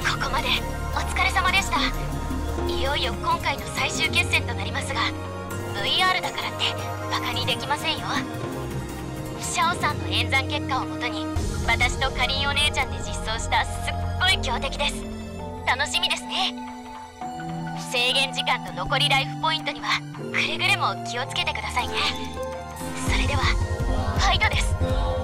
ここまでお疲れ様でした。いよいよ今回の最終決戦となりますが、 VR だからってバカにできませんよ。シャオさんの演算結果をもとに私とかりんお姉ちゃんで実装したすっごい強敵です。楽しみですね。制限時間と残りライフポイントにはくれぐれも気をつけてくださいね。それではファイトです。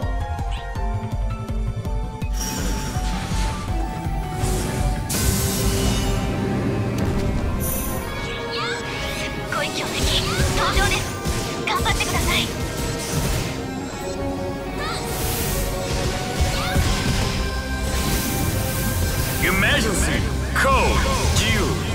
すっごい強敵登場です。頑張ってください。 Emergency Code Due.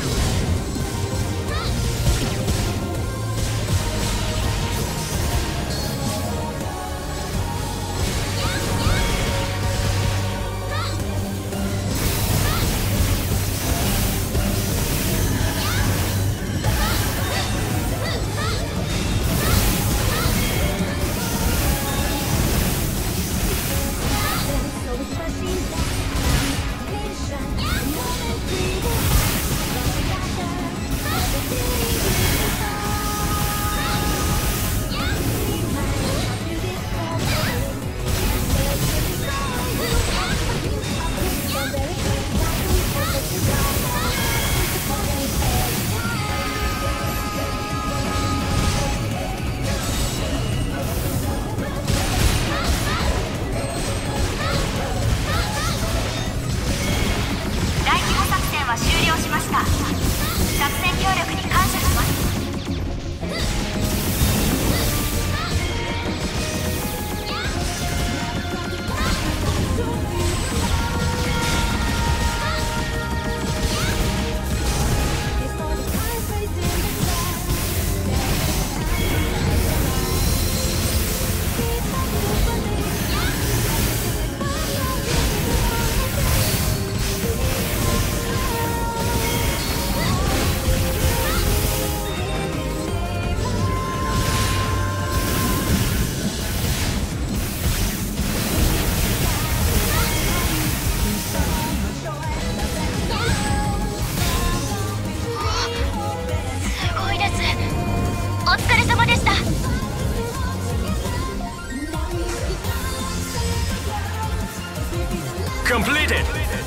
Completed!